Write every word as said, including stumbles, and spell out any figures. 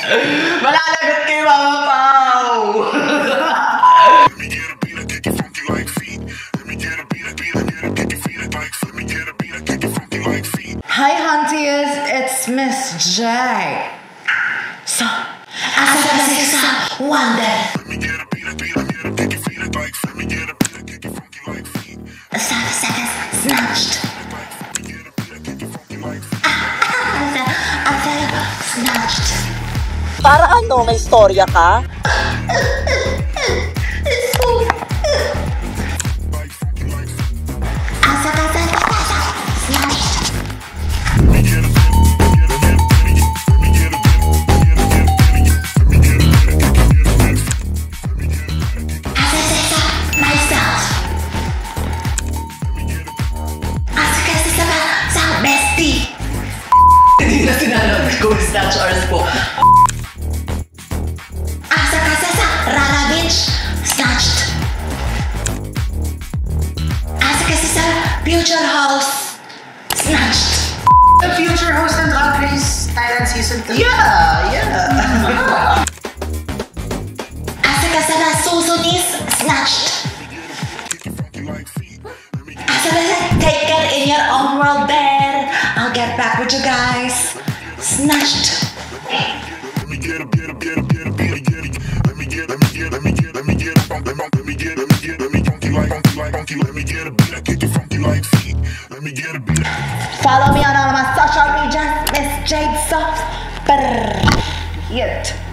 Malalagot kay Mama Pao! Hi Hunties, it's Miss Jade So, asa kasi sa wonder Asa sa snatched Asa snatched Para ano, may istorya ka? Asa ka sa snatched Hindi na sinanod ko Snatch or Spook. Asa ka sa Rara Beach, Snatched. Asa ka sa Future House, Snatched. The Future Host ng Drag Race Thailand Season two? Yeah, yeah. Asa ka sa Susunis, Snatched. Asa ka sa Take Care in Your Own World there. I'll get back with you guys. Snatched. Let me get a get a get a get a get a get a let me get let me get let me get let me get let me get let me get let me funky like funky like funky let me get a beat I kick it funky like feet let me get a beat. Follow me on all of my social media, Miss Jade So. Yet.